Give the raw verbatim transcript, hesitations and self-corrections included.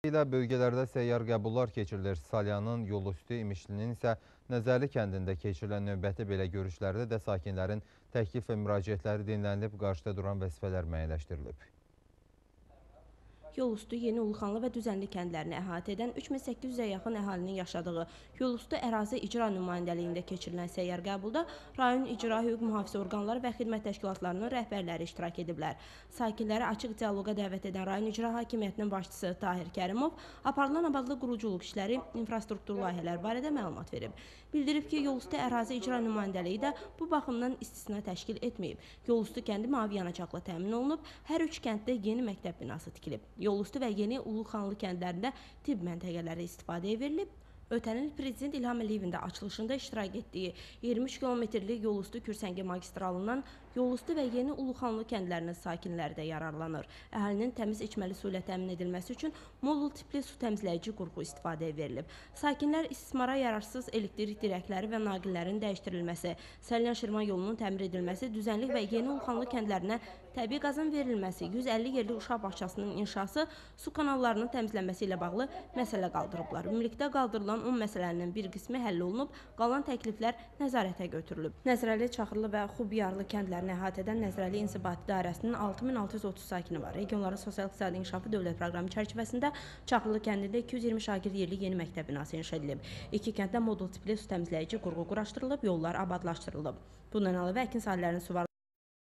ilə bölgələrdə səyyar qəbullar keçirilir. Salyanın, Yolüstü, İmişlinin isə Nəzərli kəndində keçirilən növbəti belə görüşlərdə də sakinlərin təklif və müraciətləri dinlənilib, qarşıda duran vəzifələr müəyyənləşdirilib. Yolüstü, Yeni Uluxanlı və Düzənli kəndlərini əhatə edən üç min səkkiz yüzə yaxın əhalinin yaşadığı Yolüstü ərazi icra nümayəndəliyində keçirilən səyyar qəbulda rayon icra hüquq mühafizə orqanları və xidmət təşkilatlarının rəhbərləri iştirak ediblər. Sakinləri açıq dialoqa dəvət edən rayon icra hakimiyyətinin başçısı Tahir Kərimov aparılan abadlı quruculuq işləri, infrastruktur layihələr barədə məlumat verib. Bildirib ki, Yolüstü ərazi icra nümayəndəliyi də bu baxımdan istisna təşkil etməyib. Yolüstü kəndi mavi yanacaqla təmin olunub, hər üç kənddə yeni məktəb binası tikilib. Yolüstü və Yeni Uluxanlı kəndlərində tibb məntəqələri istifadəyə verilib. Ötən il Prezident İlham Əliyevin də açılışında iştirak etdiyi iyirmi üç kilometrlik Yolüstü Kürsəngi magistralından Yolüstü və Yeni Uluxanlı kəndlərinin sakinləri də yararlanır. Əhalinin təmiz içməli su ilə təmin edilməsi üçün modul tipli su təmizləyici qurğu istifadəyə verilib. Sakinlər istismara yararsız elektrik dirəkləri və naqillərin dəyişdirilməsi, Salyan-Şirvan yolunun təmir edilməsi, Düzənlik və Yeni Uluxanlı kəndlərinə təbii qazın verilməsi, yüz əlli yerli uşaq bağçasının inşası, su kanallarının təmizlənməsi ilə bağlı məsələ qaldırıblar. Ümumilikdə qaldırılan on məsələnin bir qismi həll olunub, qalan təkliflər nəzarətə götürülüb. Nəzrəli, Çaxırlı və Xubiyarlı kəndlərini əhatə edən Nəzrəli İnzibati Dairəsinin altı min altı yüz otuz sakini var. Regionların sosial-iqtisadi inkişafı dövlət proqramı çərçivəsində Çaxırlı kəndində iki yüz iyirmi şagird yerli yeni məktəb binası inşa edilib. İki kənddə modul tipli su təmizləyici qurğu quraşdırılıb, yollar abadlaşdırılıb. Bundan əlavə əkin sahələrinin suvarılması